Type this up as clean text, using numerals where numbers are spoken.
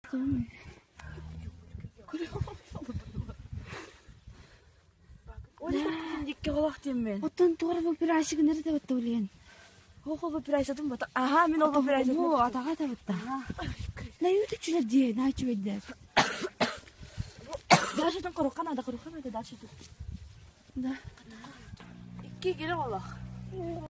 Оттон тугар бу пирашык нерде баттылын. Хохо пирашатын бата. Аха, мен ол пирашатын. Бу атага табытта. Наюты чүле дие, начы бедер. Дашытын коруккан ада дашыты. Да. Икки кире болак.